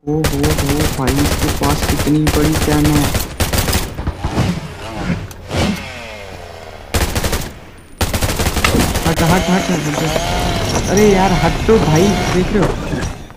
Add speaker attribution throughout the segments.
Speaker 1: ओ भाई, इसके पास कितनी बड़ी गन है। हट हट हट हट हट। अरे यार हट तो भाई, देख रहे हो।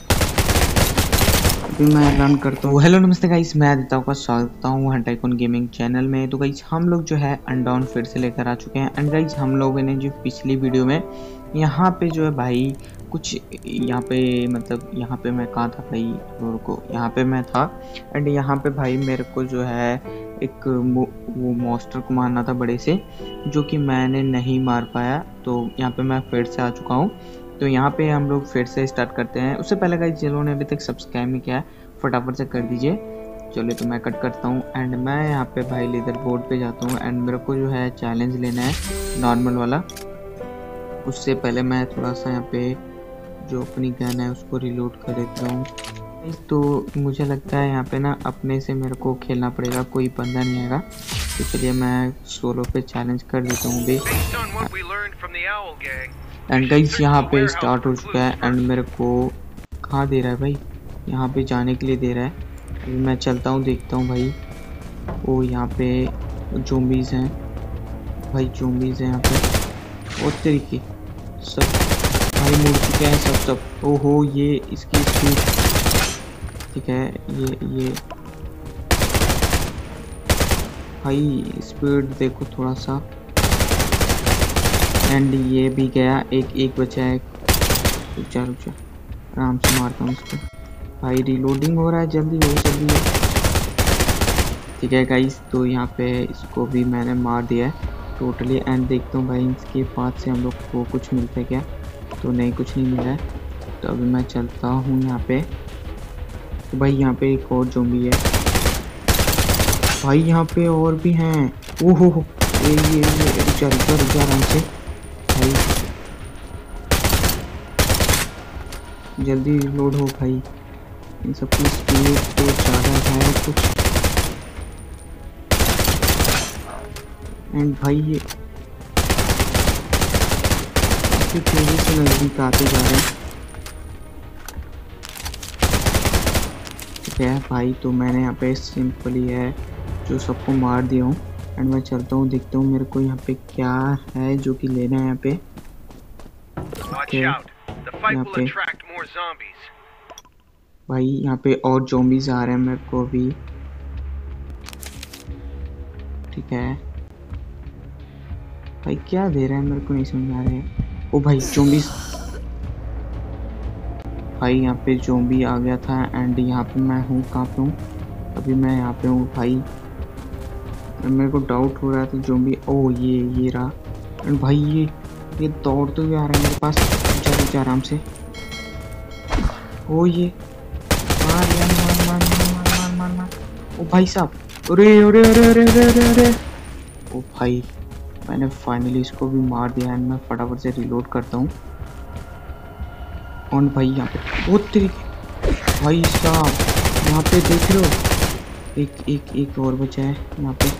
Speaker 1: अभी मैं रन करता हूँ। हेलो नमस्ते गाइस, मैं आदित्य का स्वागत करता हूँ हंटाइकॉन गेमिंग चैनल में। तो गाइस हम लोग जो है अनडाउन फिर से लेकर आ चुके हैं। एंड गाइस हम लोगों ने जो पिछली वीडियो में यहाँ पे जो है भाई कुछ यहाँ पे मतलब यहाँ पे मैं कहाँ था भाई, रुको, यहाँ पे मैं था। एंड यहाँ पे भाई मेरे को जो है एक वो मॉन्स्टर को मारना था बड़े से, जो कि मैंने नहीं मार पाया। तो यहाँ पे मैं फिर से आ चुका हूँ। तो यहाँ पे हम लोग फिर से स्टार्ट करते हैं। उससे पहले गाइस जिन्होंने अभी तक सब्सक्राइब नहीं किया है फटाफट से कर दीजिए। चलिए तो मैं कट करता हूँ एंड मैं यहाँ पे भाई लीडर बोर्ड पे जाता हूँ। एंड मेरे को जो है चैलेंज लेना है नॉर्मल वाला। उससे पहले मैं थोड़ा सा यहाँ पे जो अपनी गन है उसको रिलोड कर देता हूँ। तो मुझे लगता है यहाँ पे ना अपने से मेरे को खेलना पड़ेगा, कोई बंदा नहीं आएगा। तो चलिए मैं सोलो पे चैलेंज कर देता हूँ भी। एंड गाइस यहाँ पे स्टार्ट हो चुका है। एंड मेरे को कहाँ दे रहा है भाई, यहाँ पे जाने के लिए दे रहा है। अभी मैं चलता हूँ, देखता हूँ भाई। ओ यहाँ पे ज़ॉम्बीज़ हैं भाई, ज़ॉम्बीज़ हैं यहाँ पे। और तरीके सब भाई मुड़ चुके हैं सब। ओहो ये इसकी स्पीड, ठीक है। ये भाई स्पीड देखो थोड़ा सा। एंड ये भी गया, एक बचा है। रुक जा आराम से मारता हूँ इसको। भाई रिलोडिंग हो रहा है, जल्दी हो। ठीक है गाइस, तो यहाँ पे इसको भी मैंने मार दिया है टोटली। एंड देखता हूँ भाई इसके बाद से हम लोग को कुछ मिलता है क्या। तो नहीं, कुछ नहीं मिला है। तो अभी मैं चलता हूँ यहाँ पे। तो भाई यहाँ पे एक और ज़ॉम्बी है भाई, यहाँ पे और भी हैं। ओहो ये रुक जा आराम से भाई, जल्दी लोड हो भाई। इन सबकी स्पीड तो ज़्यादा है कुछ। एंड भाई ये काफ़ी तेज़ी से नज़दीक आते जा रहे हैं। ठीक है भाई, तो मैंने यहाँ पे सिंपली है जो सबको मार दिया हूँ। एंड मैं चलता हूँ, देखता हूँ मेरे को यहाँ पे क्या है जो कि लेना है यहाँ पे। यहाँ पे भाई यहाँ पे और ज़ॉम्बीज़ आ रहे हैं मेरे को भी। ठीक है भाई, क्या दे रहा है मेरे को नहीं समझ आ रहा है। ओ भाई ज़ॉम्बीज़, भाई यहाँ पे ज़ॉम्बी आ गया था। एंड यहाँ पे मैं हूँ, कहाँ पे हूँ अभी, मैं यहाँ पे हूँ भाई। मेरे को डाउट हो रहा था ज़ॉम्बी, ओ ये रहा। एंड भाई ये दौड़ते हुए आ रहा है मेरे पास। चल आराम से। ओ ये मार यार, मार। ओ भाई साहब, अरे। ओ भाई मैंने फाइनली इसको भी मार दिया। एंड मैं फटाफट से रिलोड करता हूँ। और भाई यहाँ पे बहुत तरीके भाई साहब, यहाँ पे देख रहे हो, एक और बचा है यहाँ पे।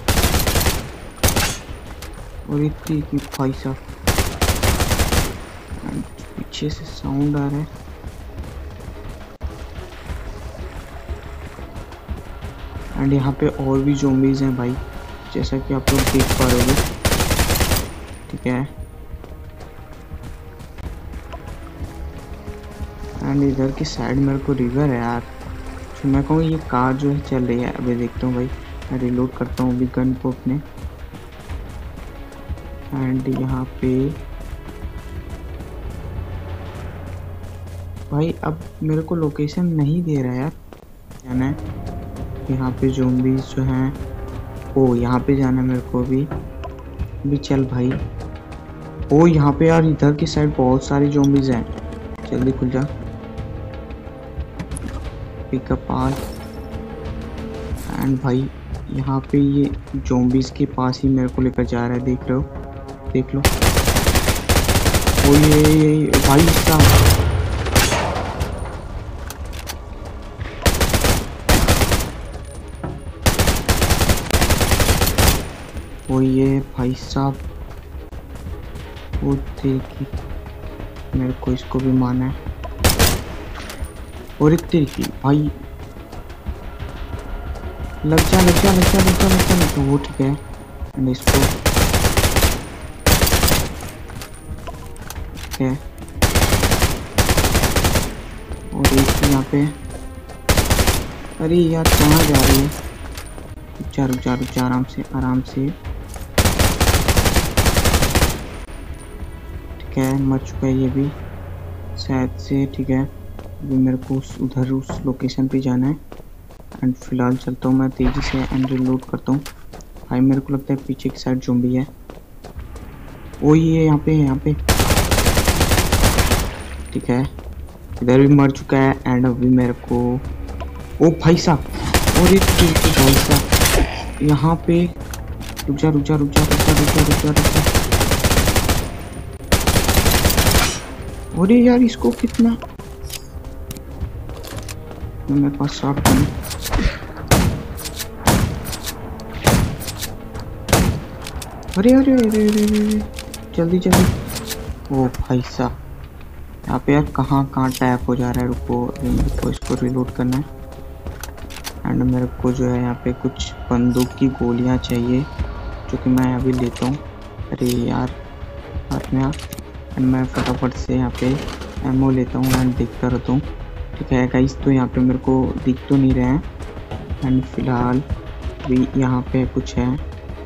Speaker 1: और एक तरीके भाई साहब, पीछे से साउंड आ रहा है। एंड यहाँ पे और भी ज़ॉम्बीज़ हैं भाई, जैसा कि आप लोग देख पा रहे हो। ठीक है, एंड इधर की साइड मेरे को रिवर है यार। तो मैं कहूँ ये कार जो है चल रही है। अभी देखता हूँ भाई, मैं रिलोड करता हूँ अभी गन को अपने। एंड यहाँ पे भाई अब मेरे को लोकेशन नहीं दे रहा यार, जाना है यहाँ पे। ज़ॉम्बीज़ जो हैं, ओ यहाँ पे जाना है मेरे को भी चल भाई। ओ यहाँ पे यार इधर की साइड बहुत सारी ज़ॉम्बीज़ हैं, जल्दी खुल जा। Pickup all. एंड भाई यहाँ पे ये ज़ॉम्बीज़ के पास ही मेरे को लेकर जा रहा है, देख रहे हो, देख लो। ओ ये भाई साहब, ओ ये भाई साहब, वो देखिए मेरे को इसको भी मारना है। और एक तरीके भाई लग जा लग जा लग जा लग जा लग जा लग जा। वो ठीक है। एंड इसको ठीक है। और एक यहाँ पे, अरे यार कहाँ जा रही है? रुक जा आराम से आराम से। ठीक है, मर चुका है ये भी शायद से। ठीक है, अभी मेरे को उधर उस लोकेशन पे जाना है। एंड फिलहाल चलता हूँ मैं तेज़ी से एंड रिलोड करता हूँ। भाई मेरे को लगता है पीछे की साइड ज़ॉम्बी है। ओ ये यहाँ पे है, यहाँ पे। ठीक है, इधर भी मर चुका है। एंड अभी मेरे को, ओ भाई साहब, और एक भाई साहब यहाँ पे। रुक जा रुक जा रुक जा रुक जा रुक जा रुक जा रुक जा। अरे यार इसको कितना, मेरे पास शॉटगन। अरे अरे अरे अरे अरे जल्दी जल्दी। ओ भाई साहब, यहाँ पे यार कहाँ कहाँ टैप हो जा रहा है। रुको, अभी मेरे को इसको रिलोड करना है। एंड मेरे को जो है यहाँ पे कुछ बंदूक की गोलियाँ चाहिए, जो कि मैं अभी लेता हूँ। अरे यार हाथ में आ। एंड मैं फटाफट से यहाँ पे एमओ लेता हूँ एंड देखता रहता हूँ। ठीक है गाइस, तो यहाँ पे मेरे को दिख तो नहीं रहे हैं। एंड फिलहाल भी यहाँ पे कुछ है।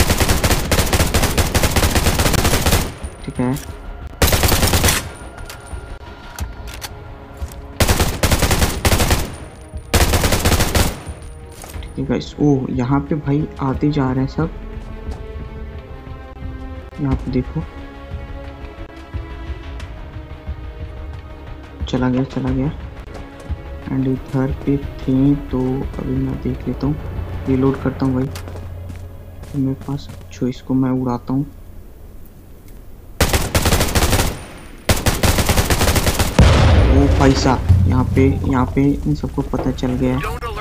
Speaker 1: ठीक है, ठीक है गाइस। ओह यहाँ पे भाई आते जा रहे हैं सब। यहाँ पे देखो, चला गया चला गया। एंड इधर पे थे तो अभी मैं देख लेता हूँ, रिलोड करता हूँ भाई। तो मेरे पास जो, इसको मैं उड़ाता हूँ। ओ भाई साहब, यहाँ पे इन सबको पता चल गया।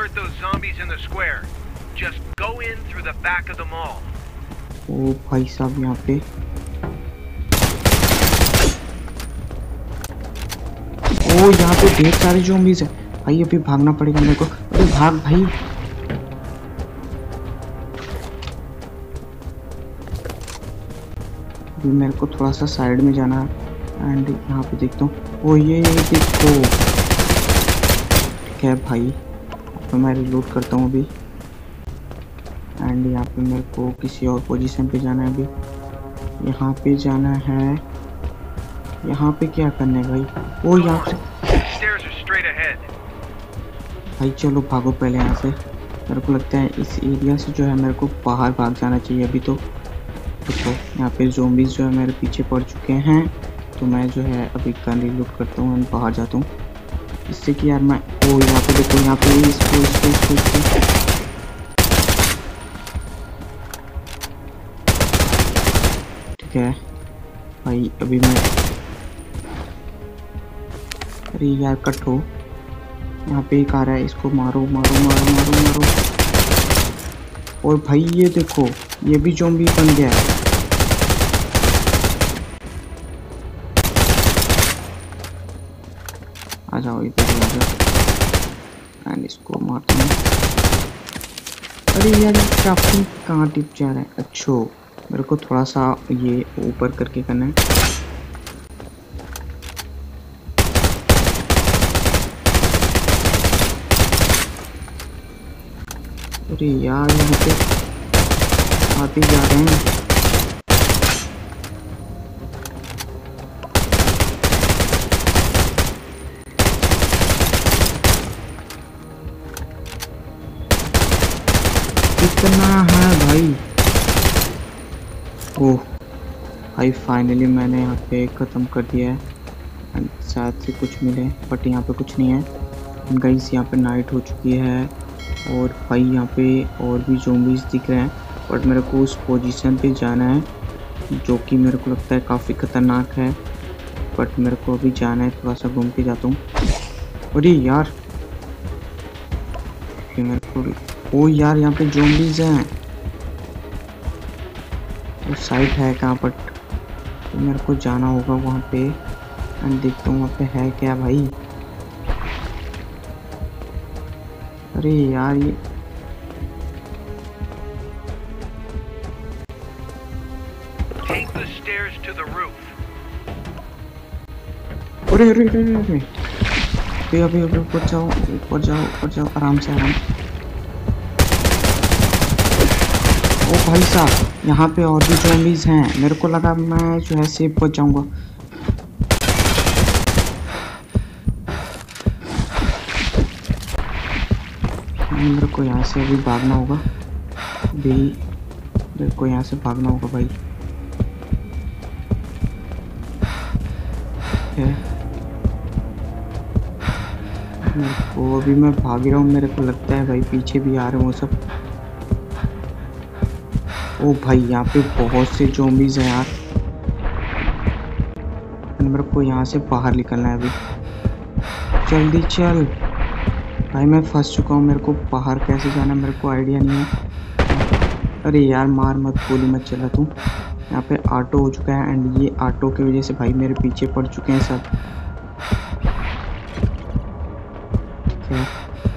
Speaker 1: ओ भाई साहब यहाँ पे, ओ यहाँ पे ढेर सारे ज़ॉम्बीज़ है भाई। अभी भागना पड़ेगा मेरे को। अरे भाग भाई। अभी मेरे को थोड़ा सा साइड में जाना है। एंड यहाँ पे देखता हूँ, ओ ये देखो। ठीक है भाई, तो मैं रिलोड करता हूँ अभी। एंड यहाँ पे मेरे को किसी और पोजीशन पे जाना है अभी। यहाँ पे जाना है। यहाँ पे क्या करना है भाई? ओ यहाँ पे भाई, चलो भागो पहले यहाँ से। मेरे को लगता है इस एरिया से जो है मेरे को बाहर भाग जाना चाहिए अभी। तो देखो यहाँ पे ज़ॉम्बीज़ जो है मेरे पीछे पड़ चुके हैं। तो मैं जो है अभी गन रिलोड करता हूँ एंड बाहर जाता हूँ, इससे कि यार मैं, ओ यहाँ पे देखो, यहाँ पे इसको। ठीक है भाई, अभी मैं, अरे यार कट हो। यहाँ पे एक आ रहा है, इसको मारो मारो मारो मारो मारो। और भाई ये देखो, ये भी ज़ॉम्बी बन गया है। आ जाओ इधर आ जाओ। एंड इसको मारता हूँ। अरे यार क्राफ्टिंग कहाँ टिप जा रहा है? अच्छा, मेरे को थोड़ा सा ये ऊपर करके करना है। अरे यार यहाँ पे आते जा रहे हैं। कितना है भाई? ओह भाई, फाइनली मैंने यहाँ पे ख़त्म कर दिया है। शायद से कुछ मिले, बट यहाँ पे कुछ नहीं है गाइस। यहाँ पे नाइट हो चुकी है और भाई यहाँ पे और भी ज़ॉम्बीज़ दिख रहे हैं। बट मेरे को उस पोजीशन पे जाना है जो कि मेरे को लगता है काफ़ी ख़तरनाक है। बट मेरे को अभी जाना है, थोड़ा सा घूम के जाता हूँ। अरे यार मेरे को, ओ यार यहाँ पे ज़ॉम्बीज़ हैं। वो साइट है कहाँ पर? तो मेरे को जाना होगा वहाँ पे एंड देखता हूँ वहाँ पे है क्या भाई। अरे यार ये अरे अरे अरे अरे, अभी अभी ऊपर जाओ ऊपर जाओ ऊपर जाओ, आराम से आराम। ओ भाई साहब, यहाँ पे और भी ज़ॉम्बीज़ हैं। मेरे को लगा मैं जो है सेफ बच जाऊँगा। मेरे को यहाँ से अभी भागना होगा, मेरे को यहाँ से भागना होगा भाई। मेरे को अभी मैं भाग रहा हूँ, मेरे को लगता है भाई पीछे भी आ रहे हैं वो सब। ओ भाई यहाँ पे बहुत से ज़ॉम्बीज़ हैं यार। मेरे को यहाँ से बाहर निकलना है अभी, जल्दी चल भाई। मैं फंस चुका हूँ, मेरे को बाहर कैसे जाना मेरे को आइडिया नहीं है। अरे यार मार मत, गोली मत चला तू। यहाँ पे ऑटो हो चुका है एंड ये ऑटो की वजह से भाई मेरे पीछे पड़ चुके हैं सब। ठीक है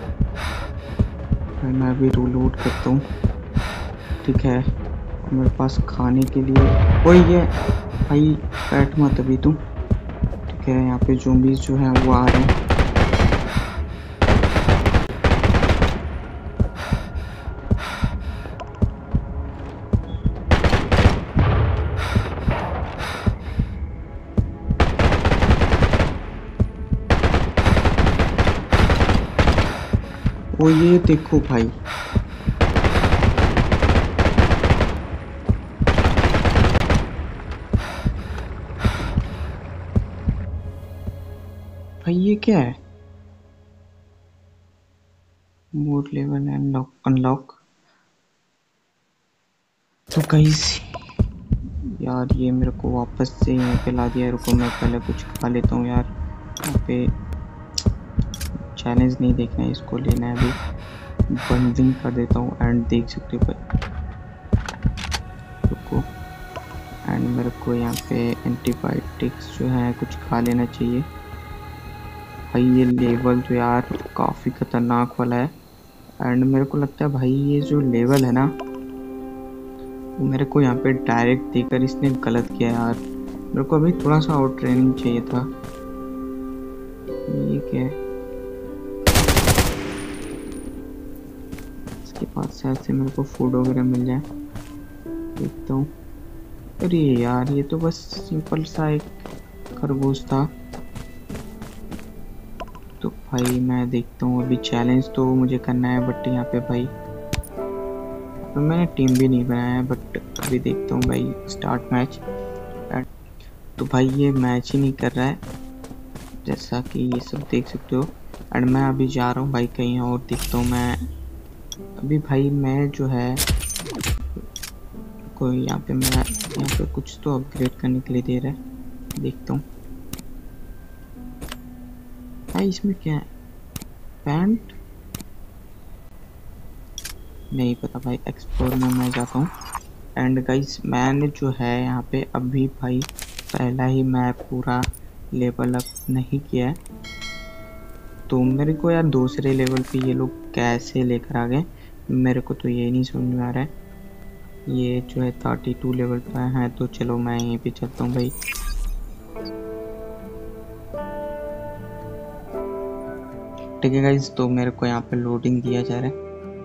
Speaker 1: भाई, मैं अभी रीलोड करता हूँ। ठीक है, मेरे पास खाने के लिए वही है भाई, बैठ मत अभी तू। ठीक है, यहाँ पे ज़ॉम्बीज़ जो हैं वो आ रहे हैं। ओ ये देखो भाई, भाई ये क्या है? Mod level unlock. तो गाइस यार ये मेरे को वापस से यहाँ पे ला दिया। रुको मैं पहले कुछ खा लेता हूँ यार। यहाँ पे चैलेंज नहीं देखना है, इसको लेना है अभी। बंदिंग कर देता हूँ एंड देख सकते हो भाई। रुको, एंड मेरे को यहाँ पे एंटीबायोटिक्स जो है कुछ खा लेना चाहिए भाई। ये लेवल तो यार काफ़ी ख़तरनाक वाला है एंड मेरे को लगता है भाई ये जो लेवल है ना, मेरे को यहाँ पे डायरेक्ट देकर इसने गलत किया यार। मेरे को अभी थोड़ा सा और ट्रेनिंग चाहिए था। ये क्या है? इसके बाद शायद से मेरे को फूड वगैरह मिल जाए, देखता हूँ। अरे यार ये तो बस सिंपल सा एक खरगोश था। तो भाई मैं देखता हूँ, अभी चैलेंज तो मुझे करना है बट यहाँ पे भाई तो मैंने टीम भी नहीं बनाया है। बट अभी देखता हूँ भाई, स्टार्ट मैच। तो भाई ये मैच ही नहीं कर रहा है, जैसा कि ये सब देख सकते हो। एंड मैं अभी जा रहा हूँ भाई कहीं और, देखता हूँ मैं अभी भाई। मैं जो है कोई यहाँ पे मेरा यहाँ पे कुछ तो अपग्रेड करने के लिए दे रहा है, देखता हूँ भाई इसमें क्या है। पैंट नहीं पता भाई, एक्सप्लोर में मैं जाता हूँ। एंड गाइस मैंने जो है यहाँ पे अभी भाई पहला ही मैप पूरा लेवल अप नहीं किया है। तो मेरे को यार दूसरे लेवल पे ये लोग कैसे लेकर आ गए, मेरे को तो ये नहीं समझ में आ रहा है। ये जो है 32 लेवल पे है, तो चलो मैं यहीं पे चलता हूँ भाई। ठीक है गाइस, तो मेरे को यहाँ पे लोडिंग दिया जा रहा है।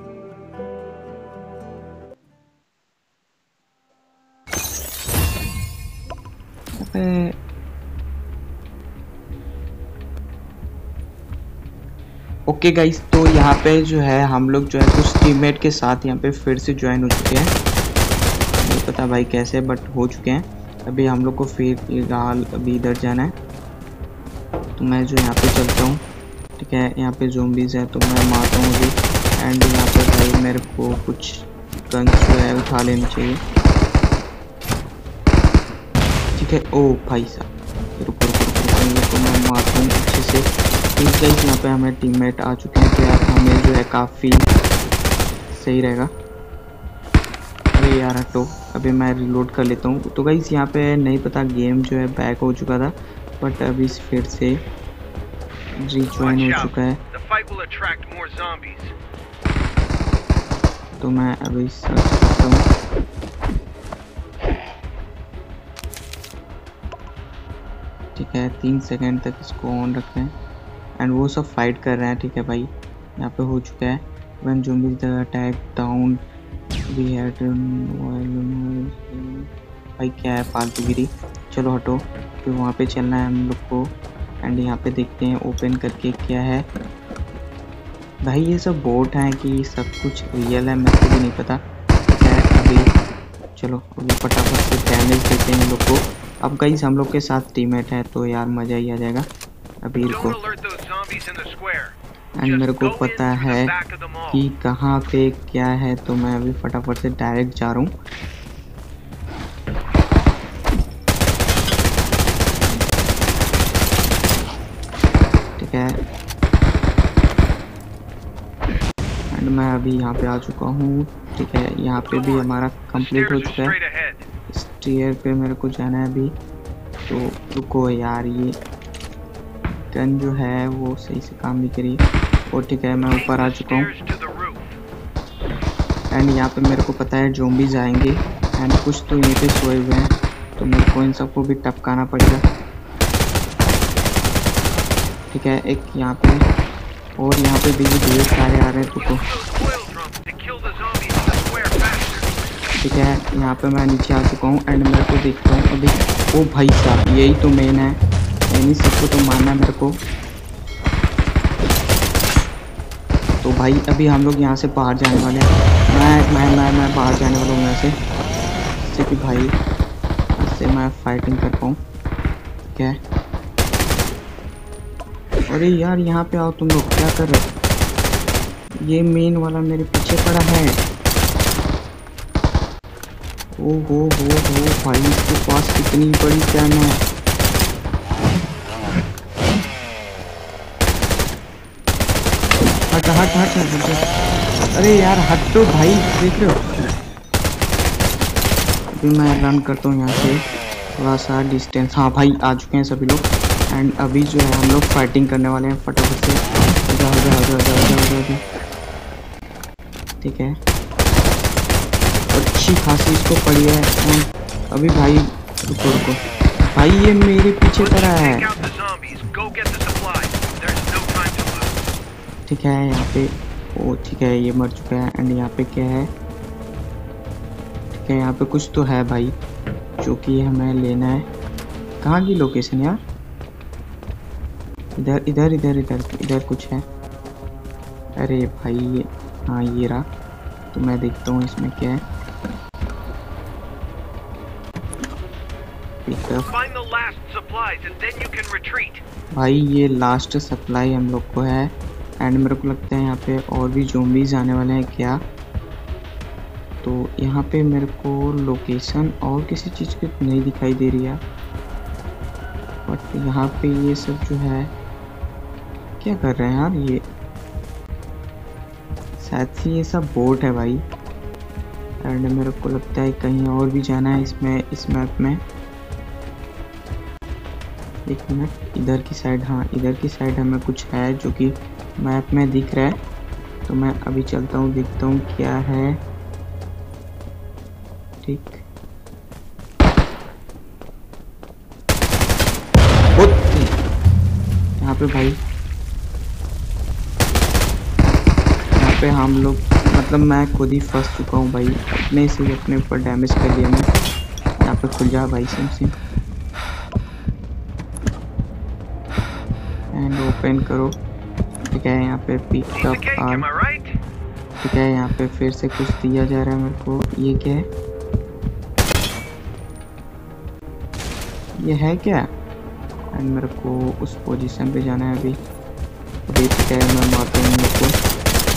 Speaker 1: ओके गाइस, तो यहाँ पे जो है हम लोग जो है कुछ टीममेट के साथ यहाँ पे फिर से ज्वाइन हो चुके हैं। नहीं पता भाई कैसे, बट हो चुके हैं। अभी हम लोग को फिलहाल अभी इधर जाना है, तो मैं जो यहाँ पे चलता हूँ। ठीक है, यहाँ पे ज़ॉम्बीज़ है तो मैं मारता हूँ अभी। एंड यहाँ पे भाई मेरे को कुछ गन्स जो है उठा लेनी चाहिए। ठीक है, ओ भाई साहब रुको तो मैं मारता हूँ अच्छे से। ठीक है, यहाँ पे हमें टीममेट आ चुके हैं, तो यार हमें जो है काफ़ी सही रहेगा। अरे यार हटो, अभी मैं रिलोड कर लेता हूँ। तो गाइस यहाँ पे नहीं पता, गेम जो है बैक हो चुका था बट अभी फिर से रिज्वाइन हो चुका है। तो मैं अभी सर्च करता हूँ। ठीक है 3 सेकंड तक इसको ऑन रखें एंड वो सब फाइट कर रहे हैं। ठीक है भाई, यहाँ पे हो चुका है when zombies the attack down we had भाई क्या है फालतूगिरी। चलो हटो, फिर वहाँ पे चलना है हम लोग को एंड यहाँ पे देखते हैं ओपन करके क्या है। भाई ये सब बोट हैं कि सब कुछ रियल है मेरे को भी नहीं पता। ठीक है अभी चलो अभी फटाफट से डैमेज देते हैं लोग को। अब गाइस हम लोग के साथ टीममेट है तो यार मज़ा ही आ जाएगा। अभी रुको, एंड मेरे को पता है कि कहाँ पे क्या है तो मैं अभी फटाफट से डायरेक्ट जा रहा हूँ। ठीक है एंड मैं अभी यहाँ पे आ चुका हूँ। ठीक है यहाँ पे भी हमारा कंप्लीट हो चुका है। स्टेयर पे मेरे को जाना है अभी, तो रुको यार ये गन जो है वो सही से काम नहीं करी। और ठीक है मैं ऊपर आ चुका हूँ एंड यहाँ पे मेरे को पता है ज़ॉम्बीज आएंगे एंड कुछ तो यहीं पे सोए हुए हैं तो मेरे को इन सबको भी टपकाना पड़ेगा। ठीक है एक यहाँ पे और यहाँ पे भी ढेर सारे आ रहे हैं तो ठीक है यहाँ पे मैं नीचे आ चुका हूँ एंड मेरे को देखता हूँ अभी। ओ भाई साहब यही तो मेन है, यानी सबको तो मारना है मेरे को। तो भाई अभी हम लोग यहाँ से बाहर जाने वाले हैं। मैं बाहर जाने वाला हूँ यहाँ से, जिससे कि भाई इससे मैं फाइटिंग कर पाऊँ। ठीक है अरे यार यहाँ पे आओ तुम लोग, क्या कर रहे हो? ये मेन वाला मेरे पीछे पड़ा है। ओ हो भाई इसके पास कितनी बड़ी गन है। हट हट हट हट। अरे यार हट तो भाई, देख रहे हो। अभी मैं रन करता हूँ यहाँ से थोड़ा सा डिस्टेंस। हाँ भाई आ चुके हैं सभी लोग एंड अभी जो है हम लोग फाइटिंग करने वाले हैं फटाफट से। जा। ठीक है अच्छी खासी इसको पड़ी है एंड अभी भाई रुको भाई ये मेरे पीछे पड़ा है। ठीक है यहाँ पे ओ ठीक है ये मर चुका है एंड यहाँ पे क्या है। ठीक है यहाँ पे कुछ तो है भाई जो कि हमें लेना है। कहाँ की लोकेशन यार? इधर कुछ है। अरे भाई ये हाँ ये रहा, तो मैं देखता हूँ इसमें क्या है। भाई ये लास्ट सप्लाई हम लोग को है एंड मेरे को लगता है यहाँ पे और भी ज़ॉम्बीज आने वाले हैं क्या। तो यहाँ पे मेरे को लोकेशन और किसी चीज़ की नहीं दिखाई दे रही है, बट यहाँ पे ये सब जो है क्या कर रहे हैं यार। ये शायद से ये सब बोट है भाई एंड मेरे को लगता है कहीं और भी जाना है इसमें, इस मैप में। एक मिनट, इधर की साइड, हाँ इधर की साइड हमें कुछ है जो कि मैप में दिख रहा है। तो मैं अभी चलता हूँ देखता हूँ क्या है। ठीक यहाँ पे भाई, यहाँ पे हम लोग मतलब मैं खुद ही फंस चुका हूँ भाई, अपने से ही अपने ऊपर डैमेज कर लिया मैं। यहाँ पे खुल जा भाई सिम एंड ओपन करो। ठीक है यहाँ पे पिक अप आर्म। ठीक है यहाँ पे फिर से कुछ दिया जा रहा है मेरे को। ये क्या है? ये है क्या? एंड मेरे को उस पोजीशन पे जाना है अभी। ठीक है मैं मारता हूँ मेरे को।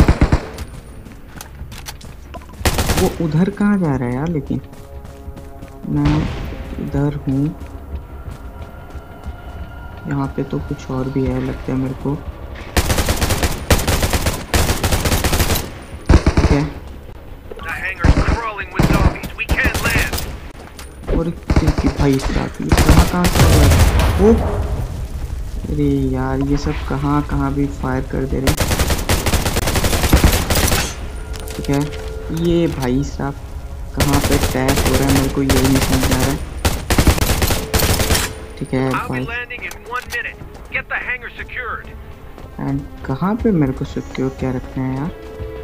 Speaker 1: वो उधर कहाँ जा रहा है यार? लेकिन मैं इधर हूँ, यहाँ पे तो कुछ और भी है लगता है मेरे को। ठीक है और भाई साहब ये कहाँ से आ रहा है? ओ अरे यार ये सब कहाँ भी फायर कर दे रहे हैं। ठीक है ये भाई साहब कहाँ पे टैप हो रहा है मेरे को यही नहीं समझ आ रहा है। ठीक है भाई। एंड कहाँ पे मेरे को सिक्योर क्या रखना है यार?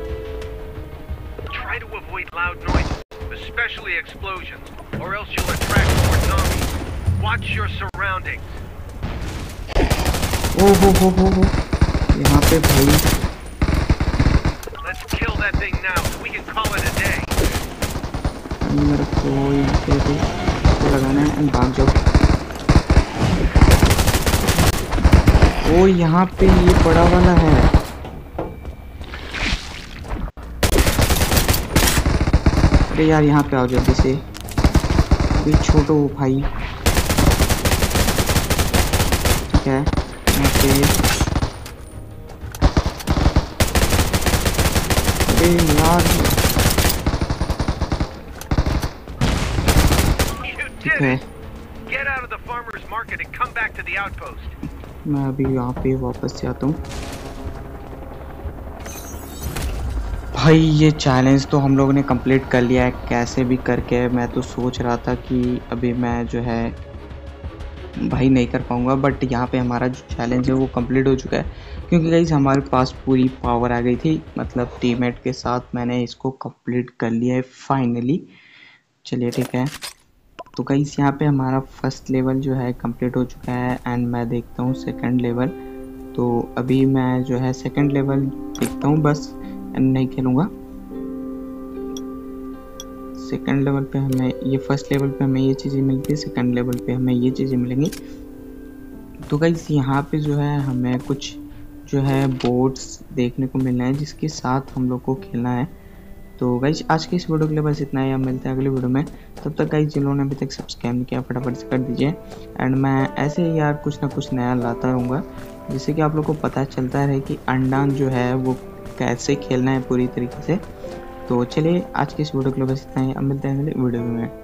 Speaker 1: ओ हो यहाँ पे भाई मेरे को लगाना है एंड भाग जाओ। ओ यहाँ पे ये बड़ा वाला है। अरे यार यहाँ पे आओ जल्दी से, अभी छोटो भाई। ठीक है यहाँ पे, अरे यार ठीक है मैं अभी यहाँ पे वापस से आता हूँ। भाई ये चैलेंज तो हम लोगों ने कंप्लीट कर लिया है कैसे भी करके। मैं तो सोच रहा था कि अभी मैं जो है भाई नहीं कर पाऊँगा, बट यहाँ पे हमारा जो चैलेंज है वो कंप्लीट हो चुका है, क्योंकि गाइस हमारे पास पूरी पावर आ गई थी। मतलब टीममेट के साथ मैंने इसको कंप्लीट कर लिया है फाइनली। चलिए ठीक है, तो गाइस यहाँ पे हमारा फर्स्ट लेवल जो है कंप्लीट हो चुका है एंड मैं देखता हूँ सेकंड लेवल। तो अभी मैं जो है सेकंड लेवल देखता हूँ बस, एंड नहीं खेलूँगा। सेकंड लेवल पे हमें ये, फर्स्ट लेवल पे हमें ये चीज़ें मिलती है, सेकंड लेवल पे हमें ये चीज़ें मिलेंगी। तो गाइस यहाँ पे जो है हमें कुछ जो है बोर्ड्स देखने को मिलना है जिसके साथ हम लोग को खेलना है। तो गाइस आज के इस वीडियो के लिए बस इतना ही, हम मिलते हैं अगले वीडियो में। तब तक गाइस जिन्होंने अभी तक सब्सक्राइब नहीं किया फटाफट से कर दीजिए, एंड मैं ऐसे ही यार कुछ ना कुछ नया लाता रहूँगा जिससे कि आप लोग को पता चलता रहे कि अंडान जो है वो कैसे खेलना है पूरी तरीके से। तो चलिए आज के इस वीडियो के लिए बस इतना ही, अब मिलते हैं अगले वीडियो में।